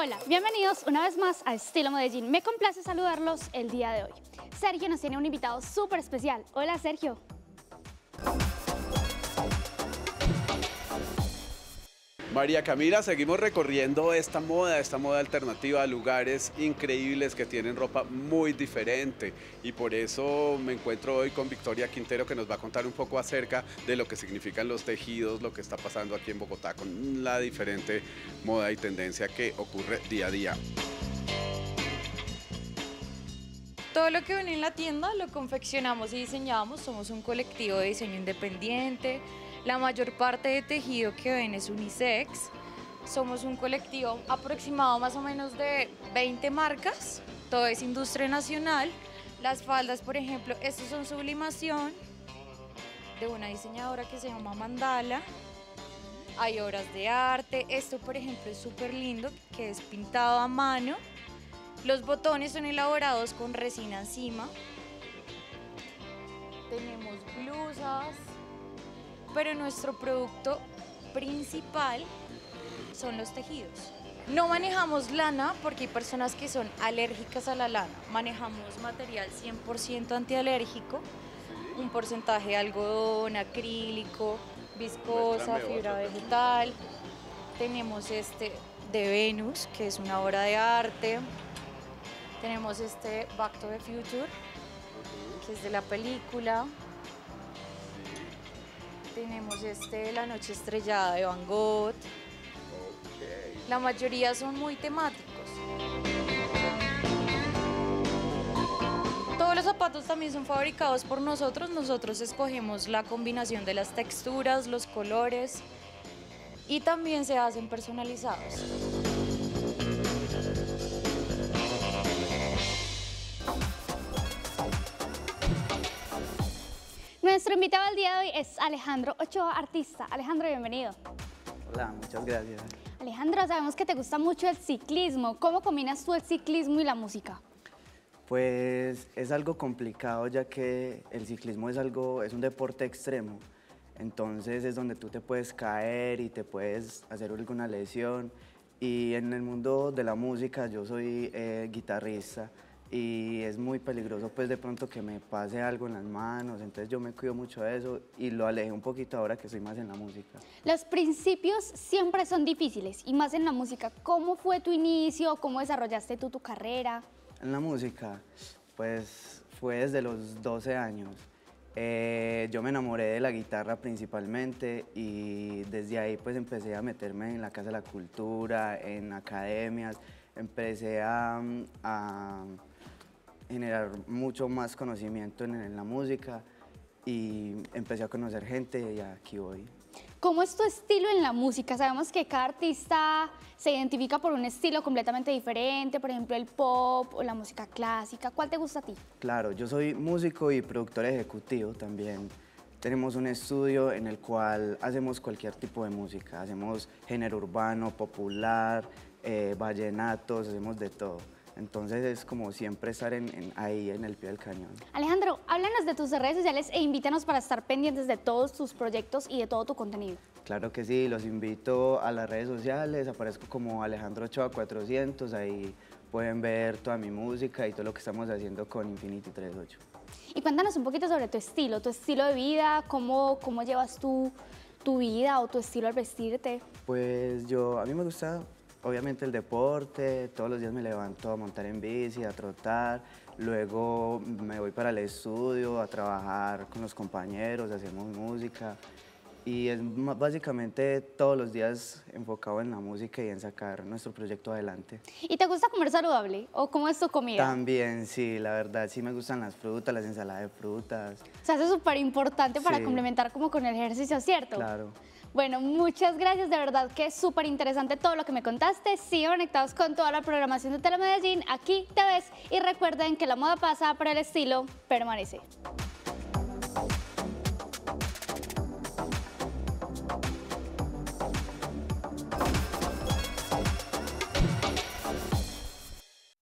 Hola, bienvenidos una vez más a Estilo Medellín. Me complace saludarlos el día de hoy. Sergio nos tiene un invitado súper especial. Hola, Sergio. María Camila, seguimos recorriendo esta moda alternativa, lugares increíbles que tienen ropa muy diferente, y por eso me encuentro hoy con Victoria Quintero, que nos va a contar un poco acerca de lo que significan los tejidos, lo que está pasando aquí en Bogotá con la diferente moda y tendencia que ocurre día a día. Todo lo que ven en la tienda lo confeccionamos y diseñamos. Somos un colectivo de diseño independiente. La mayor parte de tejido que ven es unisex. Somos un colectivo aproximado más o menos de 20 marcas. Todo es industria nacional. Las faldas, por ejemplo, estos son sublimación de una diseñadora que se llama Mandala. Hay obras de arte. Esto, por ejemplo, es súper lindo, que es pintado a mano. Los botones son elaborados con resina encima. Tenemos blusas, pero nuestro producto principal son los tejidos. No manejamos lana porque hay personas que son alérgicas a la lana. Manejamos material 100% antialérgico, un porcentaje de algodón, acrílico, viscosa, fibra vegetal. Tenemos este de Venus, que es una obra de arte. Tenemos este Back to the Future, que es de la película. Tenemos este La Noche Estrellada de Van Gogh. La mayoría son muy temáticos. Todos los zapatos también son fabricados por nosotros. Nosotros escogemos la combinación de las texturas, los colores, y también se hacen personalizados. Nuestro invitado al día de hoy es Alejandro Ochoa, artista. Alejandro, bienvenido. Hola, muchas gracias. Alejandro, sabemos que te gusta mucho el ciclismo. ¿Cómo combinas tú el ciclismo y la música? Pues es algo complicado, ya que el ciclismo es un deporte extremo. Entonces es donde tú te puedes caer y te puedes hacer alguna lesión. Y en el mundo de la música yo soy guitarrista, y es muy peligroso pues de pronto que me pase algo en las manos, entonces yo me cuido mucho de eso y lo alejé un poquito ahora que estoy más en la música. Los principios siempre son difíciles, y más en la música. ¿Cómo fue tu inicio? ¿Cómo desarrollaste tú tu carrera? En la música, pues fue desde los 12 años. Yo me enamoré de la guitarra principalmente, y desde ahí pues empecé a meterme en la Casa de la Cultura, en academias, empecé a generar mucho más conocimiento en la música, y empecé a conocer gente, y aquí voy. ¿Cómo es tu estilo en la música? Sabemos que cada artista se identifica por un estilo completamente diferente, por ejemplo el pop o la música clásica. ¿Cuál te gusta a ti? Claro, yo soy músico y productor ejecutivo también. Tenemos un estudio en el cual hacemos cualquier tipo de música. Hacemos género urbano, popular, vallenatos, hacemos de todo. Entonces es como siempre estar ahí en el pie del cañón. Alejandro, háblanos de tus redes sociales e invítanos para estar pendientes de todos tus proyectos y de todo tu contenido. Claro que sí, los invito a las redes sociales, aparezco como Alejandro Ochoa 400, ahí pueden ver toda mi música y todo lo que estamos haciendo con Infinity 38. Y cuéntanos un poquito sobre tu estilo de vida, cómo llevas tu vida o tu estilo al vestirte. Pues a mí me gusta obviamente el deporte. Todos los días me levanto a montar en bici, a trotar, luego me voy para el estudio a trabajar con los compañeros, hacemos música, y es básicamente todos los días enfocado en la música y en sacar nuestro proyecto adelante. ¿Y te gusta comer saludable o cómo es tu comida? También, sí, la verdad, sí me gustan las frutas, las ensaladas de frutas. O sea, eso es súper importante para Sí. complementar como con el ejercicio, ¿cierto? Claro. Bueno, muchas gracias, de verdad que es súper interesante todo lo que me contaste. Sigan conectados con toda la programación de Telemedellín, aquí te ves, y recuerden que la moda pasa, pero el estilo permanece.